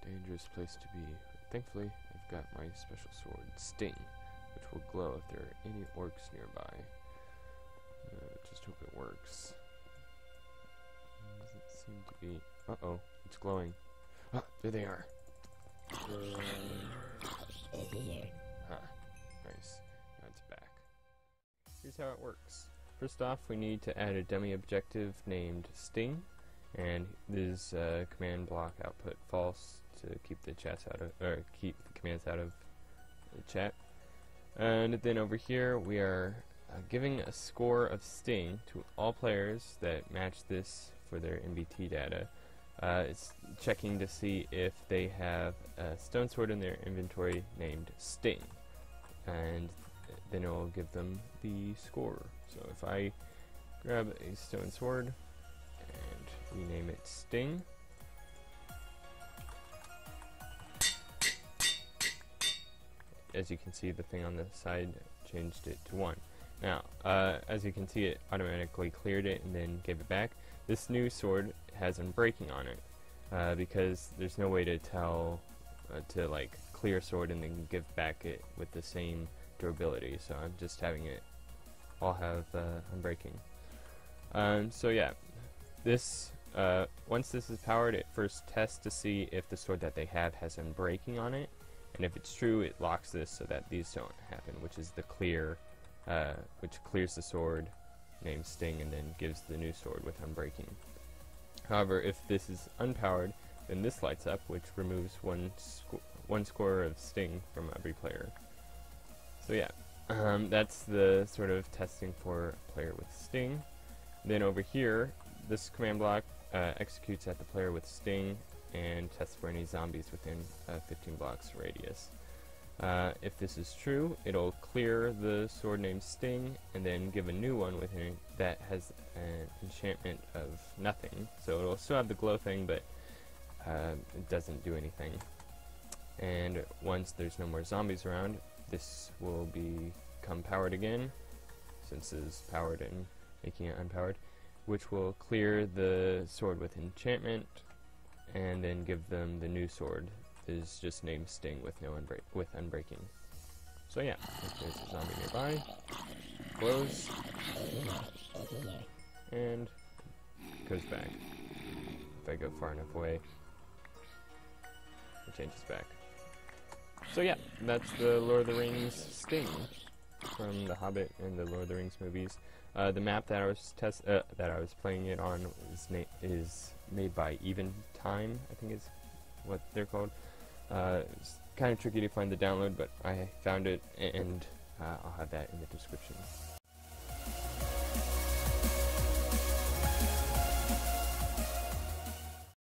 dangerous place to be. Thankfully, I've got my special sword, Sting, which will glow if there are any orcs nearby. Just hope it works. Doesn't seem to be... Uh-oh, it's glowing. Ah, there they are. Huh, nice. Now it's back. Here's how it works. First off, we need to add a dummy objective named Sting, and this command block output false to keep the chats out of, or keep the commands out of the chat. And then over here we are giving a score of Sting to all players that match this for their MBT data. It's checking to see if they have a stone sword in their inventory named Sting, and then it will give them the score. So if I grab a stone sword and rename it Sting, as you can see, the thing on the side changed it to 1. Now, as you can see, it automatically cleared it and then gave it back. This new sword has unbreaking on it, because there's no way to tell, to like clear sword and then give back it with the same durability, so I'm just having it all have unbreaking. So yeah, this, once this is powered, it first tests to see if the sword that they have has unbreaking on it, and if it's true, it locks this so that these don't happen, which is the clear, which clears the sword named Sting and then gives the new sword with unbreaking. However, if this is unpowered, then this lights up, which removes one score of Sting from every player. So yeah, that's the sort of testing for a player with Sting. Then over here, this command block executes at the player with Sting and tests for any zombies within 15 blocks radius. If this is true, it'll clear the sword named Sting and then give a new one within that has an enchantment of nothing. So it'll still have the glow thing, but it doesn't do anything. And once there's no more zombies around, this will become powered again, since it's powered and making it unpowered, which will clear the sword with enchantment and then give them the new sword. Is just named Sting with no unbreaking. So yeah, if there's a zombie nearby, glows, and goes back. If I go far enough away, it changes back. So yeah, that's the Lord of the Rings Sting from The Hobbit and the Lord of the Rings movies. The map that I was playing it on is made by Even Time, I think is what they're called. It's kind of tricky to find the download, but I found it, and I'll have that in the description.